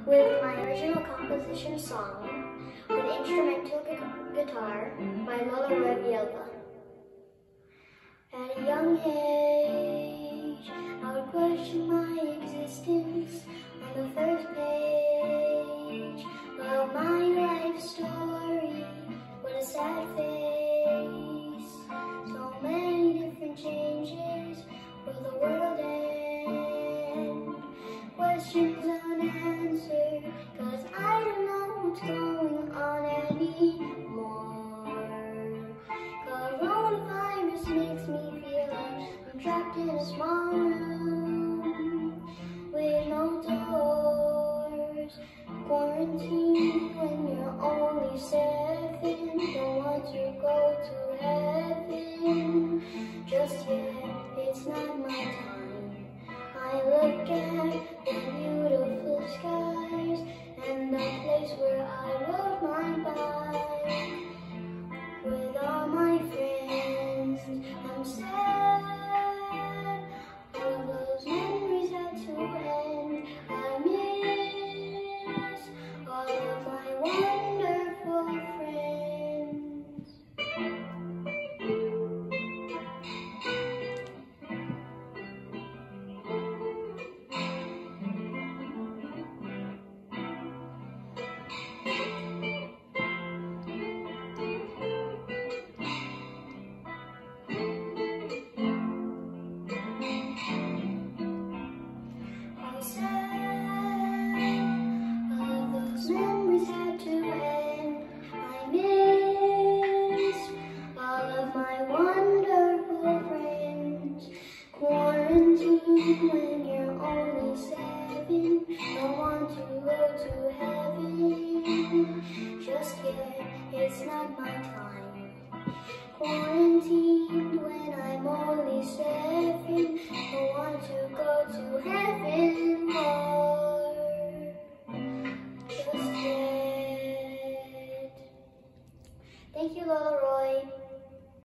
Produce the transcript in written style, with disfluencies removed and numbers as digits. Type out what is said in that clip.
with my original composition song with instrumental guitar by Lola Revielva. At a young age, I would question my existence on the first page of my life story. What a sad face, so many different changes. Will the world end? Questions unanswered, 'cause I don't know what's going on anymore. Coronavirus makes me feel like I'm trapped in a small room with no doors. Quarantine when you're only 7, don't want to go to heaven just yet, it's not my time. I look at the beautiful skies and the place where I rode my bike with all my friends. I'm sad, all of those memories had to end. I miss all of my wonderful friends. Memories had to end. I miss all of my wonderful friends. Quarantine when you're only 7, don't want to go to heaven just yet, it's not my time. Quarantined when I'm only 7, don't want to go to heaven more just yet. Thank you, Lola.